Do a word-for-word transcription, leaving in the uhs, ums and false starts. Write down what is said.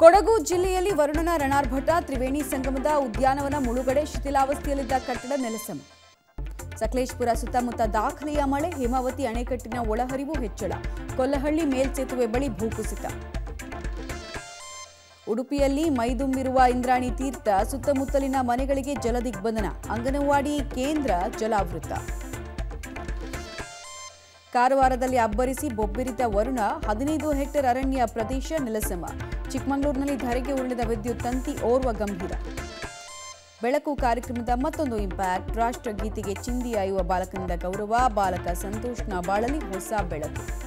ಕೊಡಗು ಜಿಲ್ಲೆಯಲ್ಲಿ ವರುಣನ ರಣಾರ್ಭಟ ತ್ರಿವೇಣಿ ಸಂಗಮದ ಉದ್ಯಾನವನ ಮುಳುಗಡೆ ಶಿಥಿಲಾವಸ್ಥೆಯಲ್ಲಿದ್ದ ಕಟ್ಟಡ ನೆಲಸಮ. ಸಕಲೇಶಪುರ ಸುತ್ತಮುತ್ತ ದಾಖಲೆಯ ಮಳೆ, ಹೇಮಾವತಿ ಅಣೆಕಟ್ಟಿನ ಒಳಹರಿವು ಹೆಚ್ಚಳ, ಕೊಲ್ಲಹಳ್ಳಿ ಮೇಲ್ಸೇತುವೆ ಬಳಿ ಭೂಕುಸಿತ. ಉಡುಪಿಯಲ್ಲಿ ಮೈದುಂಬಿರುವ ಇಂದ್ರಾಣಿ ತೀರ್ಥ, ಸುತ್ತಮುತ್ತಲಿನ ಮನೆಗಳಿಗೆ ಜಲದಿಗ್ಬಂಧನ, ಅಂಗನವಾಡಿ ಕೇಂದ್ರ ಜಲಾವೃತ. ಕಾರವಾರದಲ್ಲಿ ಅಬ್ಬರಿಸಿ ಬೊಬ್ಬಿರಿದ ವರುಣ, ಹದಿನೈದು ಹೆಕ್ಟೇರ್ ಅರಣ್ಯ ಪ್ರದೇಶ ನೆಲಸಮ. ಚಿಕ್ಕಮಗಳೂರಿನಲ್ಲಿ ಧರೆಗೆ ಉರುಳಿದ ವಿದ್ಯುತ್ ತಂತಿ, ಓರ್ವ ಗಂಭೀರ. ಬೆಳಕು ಕಾರ್ಯಕ್ರಮದ ಮತ್ತೊಂದು ಇಂಪ್ಯಾಕ್ಟ್, ರಾಷ್ಟ್ರಗೀತೆಗೆ ಚಿಂದಿಯಾಯುವ ಬಾಲಕನಿಂದ ಗೌರವ, ಬಾಲಕ ಸಂತೋಷ್ನ ಬಾಳಲಿ ಹೊಸ ಬೆಳಕು.